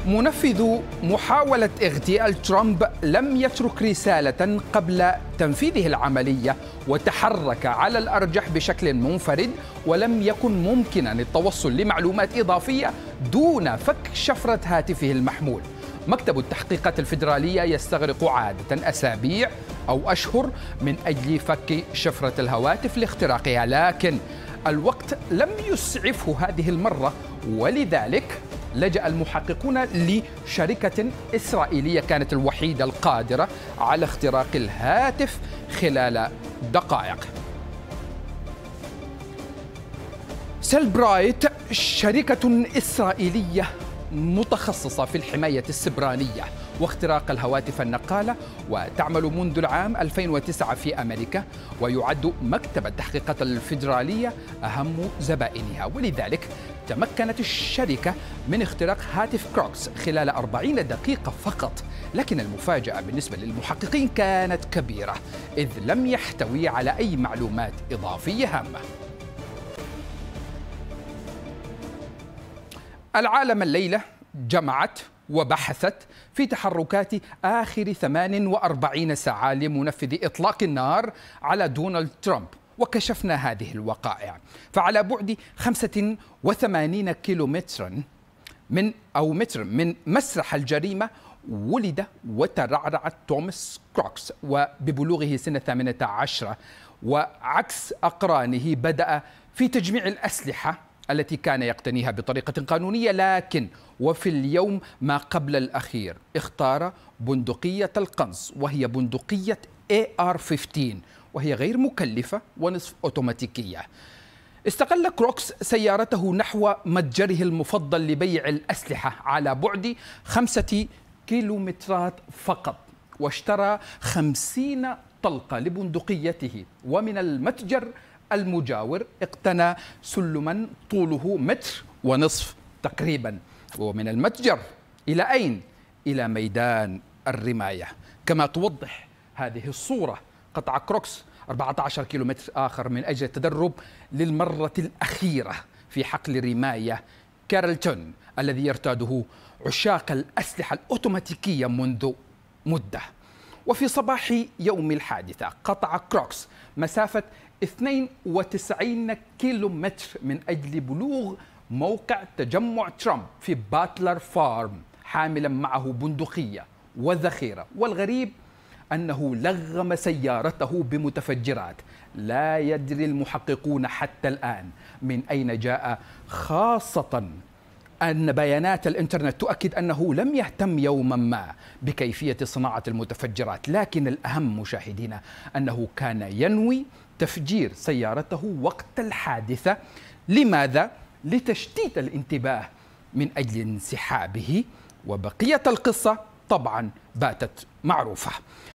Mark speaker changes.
Speaker 1: منفذ محاولة اغتيال ترامب لم يترك رسالة قبل تنفيذه العملية، وتحرك على الأرجح بشكل منفرد، ولم يكن ممكنا التوصل لمعلومات إضافية دون فك شفرة هاتفه المحمول. مكتب التحقيقات الفيدرالية يستغرق عادة أسابيع أو أشهر من أجل فك شفرة الهواتف لاختراقها، لكن الوقت لم يسعفه هذه المرة، ولذلك لجأ المحققون لشركة إسرائيلية كانت الوحيدة القادرة على اختراق الهاتف خلال دقائق. سيلبرايت شركة إسرائيلية متخصصة في الحماية السبرانية واختراق الهواتف النقالة، وتعمل منذ العام 2009 في أمريكا، ويعد مكتب التحقيقات الفيدرالية أهم زبائنها، ولذلك تمكنت الشركة من اختراق هاتف كروكس خلال 40 دقيقة فقط. لكن المفاجأة بالنسبة للمحققين كانت كبيرة، إذ لم يحتوي على أي معلومات إضافية هامة. العالم الليلة جمعت وبحثت في تحركات آخر 48 ساعة لمنفذ إطلاق النار على دونالد ترامب، وكشفنا هذه الوقائع. فعلى بعد 85 كيلومترا من مسرح الجريمة ولد وترعرع توماس كروكس، وببلوغه سن 18 وعكس أقرانه بدأ في تجميع الأسلحة التي كان يقتنيها بطريقة قانونية، لكن وفي اليوم ما قبل الأخير اختار بندقية القنص، وهي بندقية AR-15، وهي غير مكلفة ونصف أوتوماتيكية. استغل كروكس سيارته نحو متجره المفضل لبيع الأسلحة على بعد 5 كيلومترات فقط، واشترى 50 طلقة لبندقيته، ومن المتجر المجاور اقتنى سلما طوله 1.5 متر تقريبا. ومن المتجر إلى أين؟ إلى ميدان الرماية. كما توضح هذه الصورة، قطع كروكس 14 كيلومتر آخر من أجل التدرب للمرة الأخيرة في حقل رماية كارلتون الذي يرتاده عشاق الأسلحة الأوتوماتيكية منذ مدة. وفي صباح يوم الحادثة قطع كروكس مسافة 92 كيلومتر من أجل بلوغ موقع تجمع ترامب في باتلر فارم، حاملا معه بندقية وذخيرة. والغريب أنه لغم سيارته بمتفجرات لا يدري المحققون حتى الآن من أين جاء، خاصة أن بيانات الإنترنت تؤكد أنه لم يهتم يوما ما بكيفية صناعة المتفجرات. لكن الأهم مشاهدينا أنه كان ينوي تفجير سيارته وقت الحادثة. لماذا؟ لتشتيت الانتباه من أجل انسحابه، وبقية القصة طبعا باتت معروفة.